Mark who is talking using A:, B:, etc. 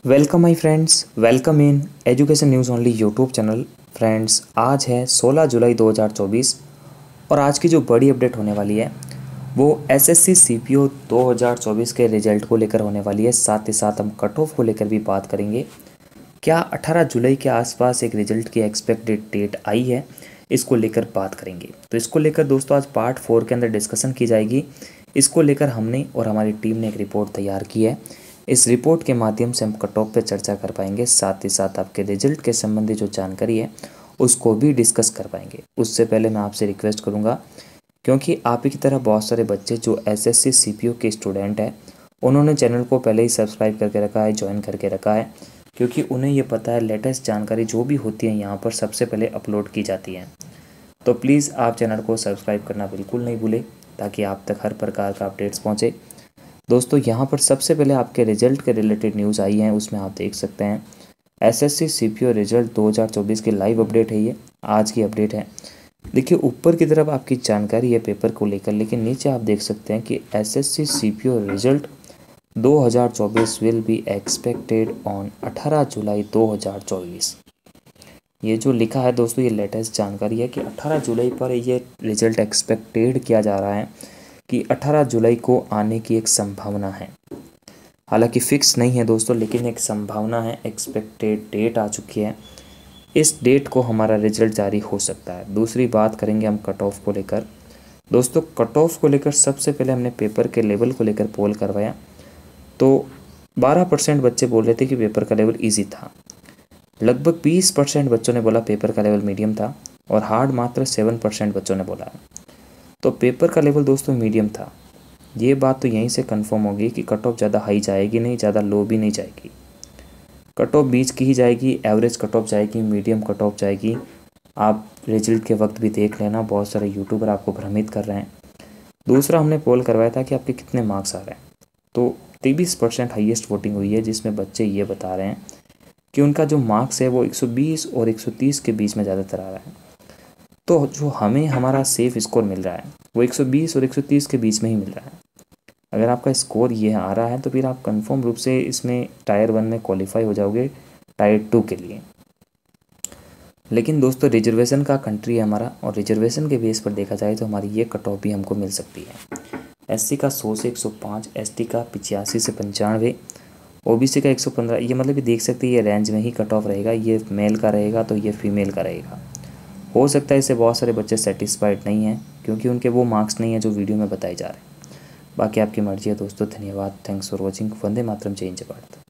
A: Welcome my friends, welcome in education news only YouTube channel. Friends, आज है 16 जुलाई 2024 और आज की जो बड़ी अपडेट होने वाली है वो एसएससी सीपीओ 2024 के रिजल्ट को लेकर होने वाली है। साथ ही साथ हम कट ऑफ को लेकर भी बात करेंगे। क्या 18 जुलाई के आसपास एक रिजल्ट की एक्सपेक्टेड डेट आई है, इसको लेकर बात करेंगे। तो इसको लेकर दोस्तों आज पार्ट 4 के अंदर डिस्कशन की जाएगी। इसको लेकर हमने और हमारी टीम ने एक रिपोर्ट तैयार की है। इस रिपोर्ट के माध्यम से हम कट ऑफ पे चर्चा कर पाएंगे, साथ ही साथ आपके रिजल्ट के संबंधी जो जानकारी है उसको भी डिस्कस कर पाएंगे। उससे पहले मैं आपसे रिक्वेस्ट करूंगा, क्योंकि आप ही की तरह बहुत सारे बच्चे जो एसएससी सीपीओ के स्टूडेंट हैं उन्होंने चैनल को पहले ही सब्सक्राइब करके रखा है, ज्वाइन करके रखा है, क्योंकि उन्हें ये पता है लेटेस्ट जानकारी जो भी होती है यहाँ पर सबसे पहले अपलोड की जाती है। तो प्लीज़ आप चैनल को सब्सक्राइब करना बिल्कुल नहीं भूलें, ताकि आप तक हर प्रकार का अपडेट्स पहुँचे। दोस्तों, यहाँ पर सबसे पहले आपके रिजल्ट के रिलेटेड न्यूज़ आई है, उसमें आप देख सकते हैं एसएससी सीपीओ रिजल्ट 2024 की लाइव अपडेट है। ये आज की अपडेट है। देखिए, ऊपर की तरफ आपकी जानकारी है पेपर को लेकर, लेकिन नीचे आप देख सकते हैं कि SSC CPO result 2024 will be expected on 18 July 2024। ये जो लिखा है दोस्तों, ये लेटेस्ट जानकारी है कि 18 जुलाई पर ये रिजल्ट एक्सपेक्टेड किया जा रहा है कि 18 जुलाई को आने की एक संभावना है। हालांकि फिक्स नहीं है दोस्तों, लेकिन एक संभावना है। एक्सपेक्टेड डेट आ चुकी है, इस डेट को हमारा रिजल्ट जारी हो सकता है। दूसरी बात करेंगे हम कट ऑफ को लेकर। दोस्तों, कट ऑफ को लेकर सबसे पहले हमने पेपर के लेवल को लेकर पोल करवाया, तो 12% बच्चे बोल रहे थे कि पेपर का लेवल ईजी था। लगभग 20% बच्चों ने बोला पेपर का लेवल मीडियम था और हार्ड मात्र 7% बच्चों ने बोला। तो पेपर का लेवल दोस्तों मीडियम था। ये बात तो यहीं से कंफर्म होगी कि कट ऑफ ज़्यादा हाई जाएगी नहीं, ज़्यादा लो भी नहीं जाएगी। कट ऑफ बीच की ही जाएगी, एवरेज कट ऑफ जाएगी, मीडियम कट ऑफ जाएगी। आप रिजल्ट के वक्त भी देख लेना, बहुत सारे यूट्यूबर आपको भ्रमित कर रहे हैं। दूसरा, हमने पोल करवाया था कि आपके कितने मार्क्स आ रहे हैं, तो 23% हाईएस्ट वोटिंग हुई है, जिसमें बच्चे ये बता रहे हैं कि उनका जो मार्क्स है वो 120 और 130 के बीच में ज़्यादातर आ रहा है। तो जो हमें हमारा सेफ स्कोर मिल रहा है वो 120 और 130 के बीच में ही मिल रहा है। अगर आपका स्कोर ये आ रहा है तो फिर आप कंफर्म रूप से इसमें टायर 1 में क्वालिफाई हो जाओगे टायर 2 के लिए। लेकिन दोस्तों, रिजर्वेशन का कंट्री है हमारा, और रिजर्वेशन के बेस पर देखा जाए तो हमारी ये कट ऑफ भी हमको मिल सकती है। एससी का 100 से 105, एसटी का 85 से 95, ओबीसी का 115। ये मतलब कि देख सकते हैं ये रेंज में ही कट ऑफ रहेगा। ये मेल का रहेगा तो ये फीमेल का रहेगा। हो सकता है इससे बहुत सारे बच्चे सेटिस्फाइड नहीं हैं, क्योंकि उनके वो मार्क्स नहीं है जो वीडियो में बताए जा रहे हैं। बाकी आपकी मर्जी है दोस्तों। धन्यवाद, thanks for watching. Vande Mataram, जय हिंद, जय भारत।